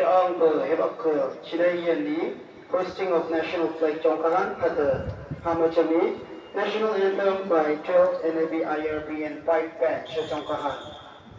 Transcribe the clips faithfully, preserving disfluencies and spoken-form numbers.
ang hebak Chile Hoisting of National Flag Jongkahan pada Hamachami National Anthem by twelfth N A B I R B and five Batch Jongkahan.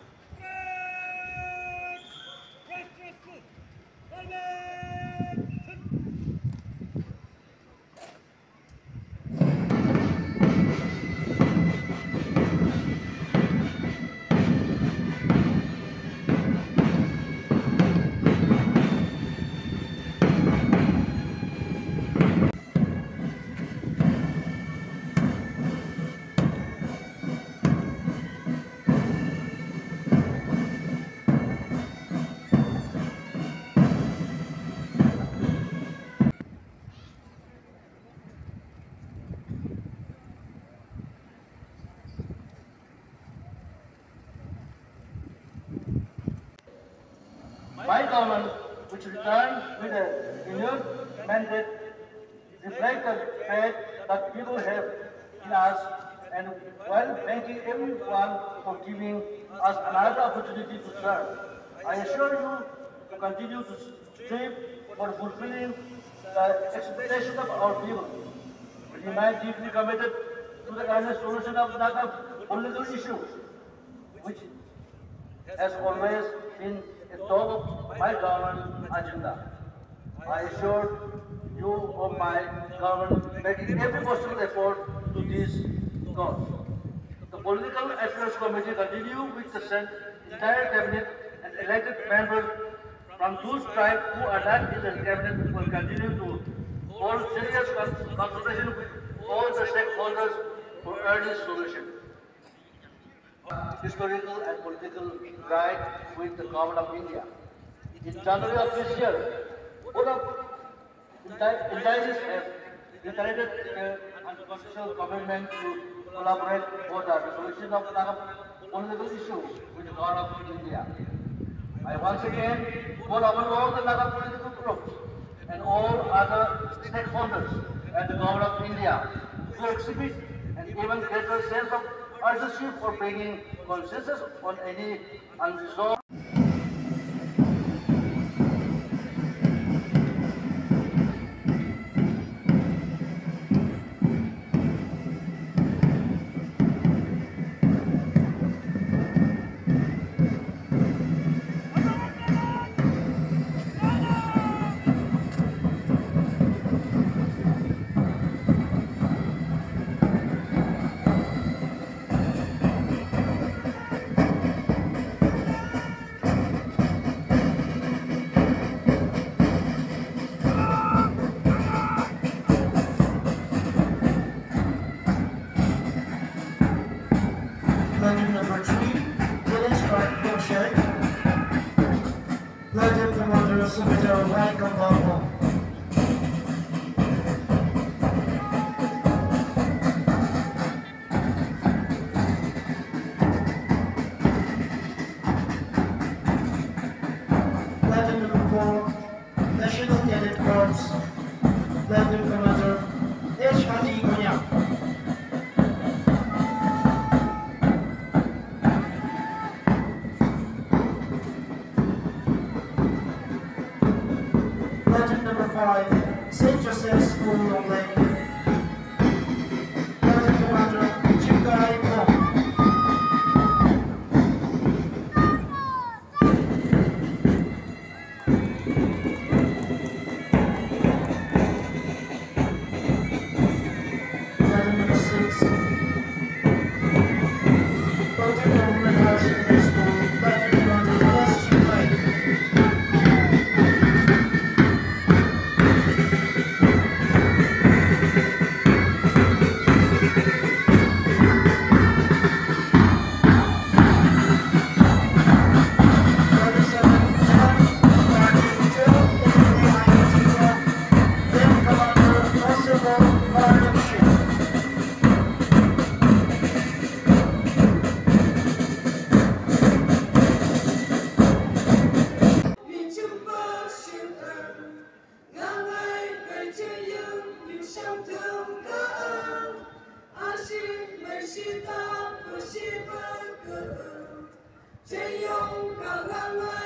My government, which returned with a renewed mandate, reflects the faith that people have in us, and while thanking everyone for giving us another opportunity to serve, I assure you to continue to strive for fulfilling the expectations of our people. We remain deeply committed to the earnest solution of the political issues, which has always been at the top of my government agenda. I assure you of my government making every possible effort to this cause. The Political Affairs Committee continue with the entire cabinet and elected members from those tribes who are not in the cabinet will continue to hold serious consultation with all the stakeholders for early solution. Historical and political pride with the government of India. In January of this year, both of entities have reiterated their unconditional commitment to collaborate for the resolution of the political issues with the government of India. I once again call upon all the Naga political groups and all other stakeholders and the government of India to exhibit an even greater sense of urgency for bringing consensus on any unresolved Legend number three, Village Park Milkshake. Legend Commander Sumiter White Kambabo. Legend number four, National Cadet Corps. Legend Commander H. Hadi Konyak. Legend number five, Saint Joseph School, Longleng. Legend Commander Chikai Kong. Legend number six, Legend Government High Secondary School. Legend Commander S. Chikai. Hãy subscribe cho kênh Ghiền Mì Gõ để không bỏ lỡ những video hấp dẫn.